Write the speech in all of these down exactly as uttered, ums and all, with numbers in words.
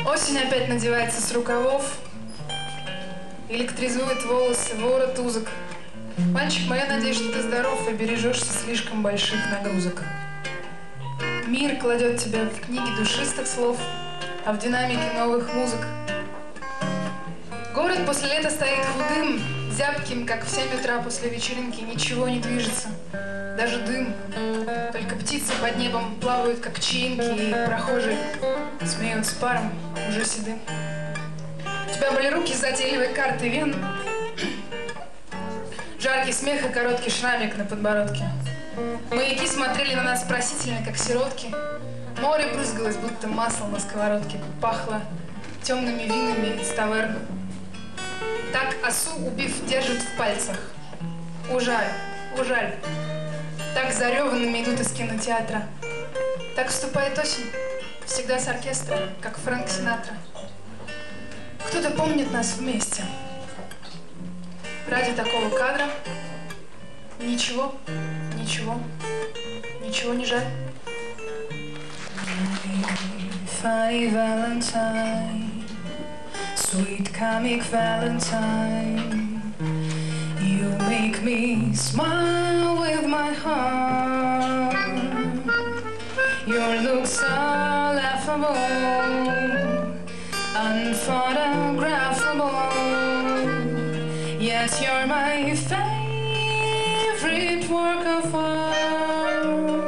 Осень опять надевается с рукавов, электризует волосы, ворот узок. Мальчик мой, я надеюсь, что ты здоров и бережешься слишком больших нагрузок. Мир кладет тебя в книги душистых слов, а в динамике новых музык. Город после лета стоит худым, зябким, как в семь утра после вечеринки. Ничего не движется, даже дым. Только птицы под небом плавают, как чаинки, и прохожие смеются паром, уже седым. У тебя были руки с затейливой картой вен, жаркий смех и короткий шрамик на подбородке. Маяки смотрели на нас просительно, как сиротки. Море брызгалось, будто масло на сковородке. Пахло темными винами из таверн. Так осу, убив, держат в пальцах. Ужаль, ужаль. Так зареванными идут из кинотеатра. Так вступает осень, всегда с оркестра, как Фрэнк Синатра. Кто-то помнит нас вместе. Ради такого кадра ничего, ничего, ничего не жаль. Funny Valentine, sweet comic Valentine, you make me smile with my heart. Your looks are laughable, unphotographable, yet you're my favorite work of art.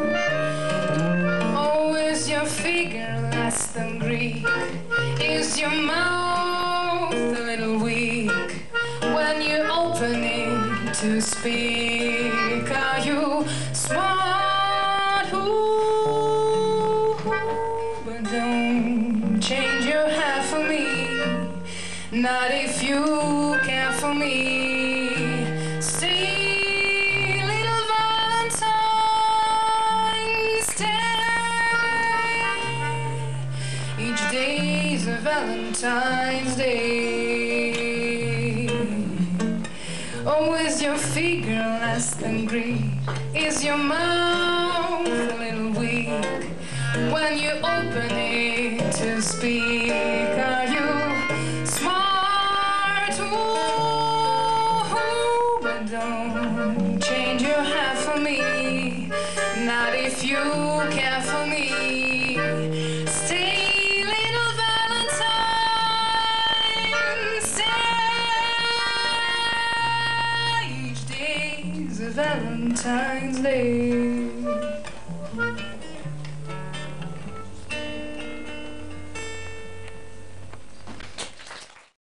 Oh, is your figure less than Greek? Is your mouth a little weak when you open it to speak? Are you smart? Ooh, but don't change your hair for me, not if you care for me. Stay, little Valentine, stay. Each day is a Valentine's Day. Oh, is your figure less than Greek? Is your mouth a little weak when you open it to speak? Are you smart? Ooh, but don't change your hair for me, not if you care for me. Stay, little Valentine, stay. Each day's a Valentine's Day.